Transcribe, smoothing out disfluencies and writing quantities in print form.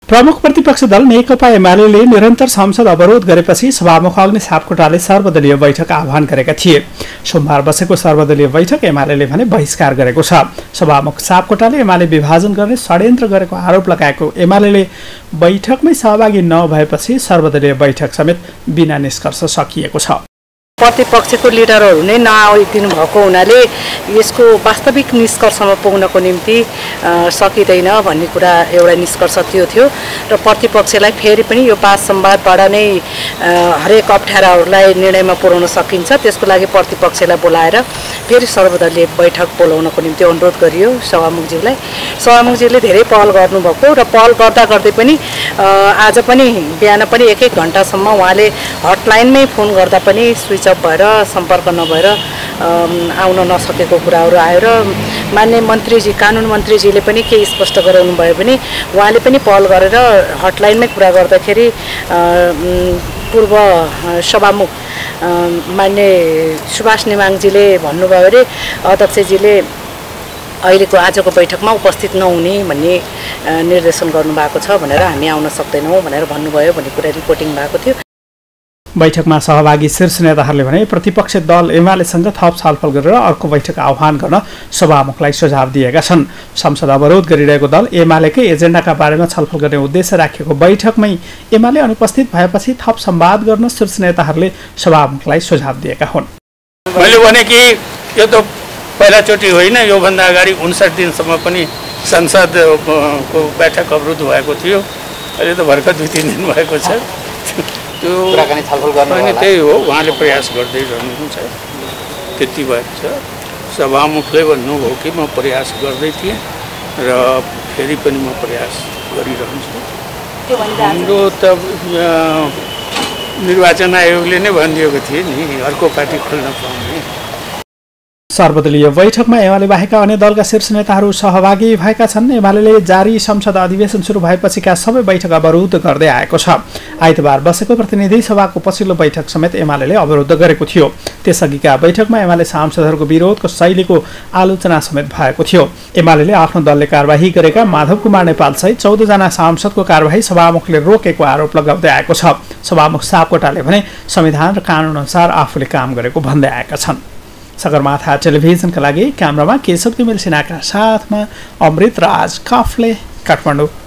प्रमुख प्रतिपक्षी दल नेकपा एमाले निरन्तर संसद अवरोध गरेपछि सभामुख अग्नि सापकोटाले सर्वदलीय बैठक आह्वान गरेका थिए। सोमबार बसेको सर्वदलीय बैठक एमाले भने बहिष्कार गरेको छ। सभामुख सापकोटाले एमाले विभाजन गर्ने षड्यन्त्र गरेको आरोप लगाएको एमाले बैठकमै सहभागी नभएपछि सर्वदलीय बैठक समेत बिना निष्कर्ष सकिएको छ। प्रतिपक्षको लिडरहरू नै नआइदिनु भएको हुनाले यसको वास्तविक निष्कर्षमा पुग्नको निम्ति सकिँदैन भन्ने कुरा एउटा निष्कर्ष त्यो थियो र प्रतिपक्षलाई फेरि पनि यो पाँच संवादबाट नै हरेक अप्ठ्याराहरूलाई निर्णयमा पुर्याउन सकिन्छ। त्यसको लागि प्रतिपक्षलाई बोलाएर फेरि सर्वदलीय बैठक बोलाउनको निम्ति अनुरोध गरियो सभामुखज्यूलाई। सभामुखज्यूले धेरै पहल गर्नुभएको र पहल गर्दा गर्दै पनि आज पनि बिहान पनि एक घण्टासम्म उहाँले हटलाइनमै फोन गर्दा पनि स्विच अफ भएर सम्पर्क नभएर आउन नसकेको कुराहरू आयो र माननीय मन्त्रीजी कानुन मन्त्रीजीले पनि केही स्पष्ट गराउनु भयो भने उहाँले पनि पहल गरेर हटलाइनमै कुरा गर्दाखेरि पूर्व सभामुख माननीय सुभाष नेमाङजीले भन्नुभयो अरे अध्यक्षजीले अहिलेको आजको बैठकमा उपस्थित नहुने भन्ने निर्देशन गर्नुभएको छ भनेर हामी आउन सक्दैनौँ भनेर भन्नुभयो भन्ने कुरा रिपोर्टिङ भएको थियो। बैठकमा सहभागी शीर्ष नेताहरूले भने प्रतिपक्ष दल एमालेसँग थप छलफल गरेर अर्को बैठक आह्वान गर्न सभामुखलाई सुझाव दिएका छन्। संसद अवरोध गरिरहेको दल एमालेकै एजेन्डाका बारेमा छलफल गर्ने उद्देश्य राखेको बैठकमै एमाले अनुपस्थित भएपछि थप संवाद गर्न शीर्ष नेताहरूले सभामुखलाई सुझाव दिएका हुन्। मैले भने कि यो त पहिलाचोटि होइन, योभन्दा अगाडि 59 दिनसम्म पनि संसदको बैठक अवरुद्ध भएको थियो। अहिले त भर्खर 2-3 दिन भएको छ। त्यो कुराकानी छलफल गर्नु होइन, त्यही हो, उहाँले प्रयास गर्दै रहनुहुन्छ। त्यति भएको छ। सभामुखले भन्नुभयो कि म प्रयास गर्दै थिएँ र फेरि पनि म प्रयास गरिरहन्छु। हाम्रो त निर्वाचन आयोगले नै भनिदिएको थियो नि अर्को पार्टी खोल्न पाउने। सर्वदलीय बैठकमा एमाले बाहेकका अन्य दलका शीर्ष नेताहरू सहभागी भएका छन्। एमाले जारी संसद अधिवेशन सुरु भएपछिका सबै बैठक अवरुद्ध गर्दै आएको छ। आइतबार बसेको प्रतिनिधि सभाको पछिल्लो बैठक समेत एमाले अवरुद्ध गरेको थियो। त्यसअघिका बैठकमा एमाले सांसदहरूको विरोधको शैलीको आलोचना समेत भएको थियो। एमाले आफ्नो दलले कारबाही गरेका माधव कुमार नेपाल सहित 14 जना सांसदको कारबाही सभामुखले रोकेको आरोप लगाउँदै आएको छ। सभामुख सापकोटाले भने संविधान र कानुन अनुसार आफूले काम गरेको भन्दै आएका छन्। सगरमाथा टेलिभिजनका लागि क्यामेरामा केशव तिमिल सिन्हाका साथमा अमृत राज काफले, काठमाडौँ।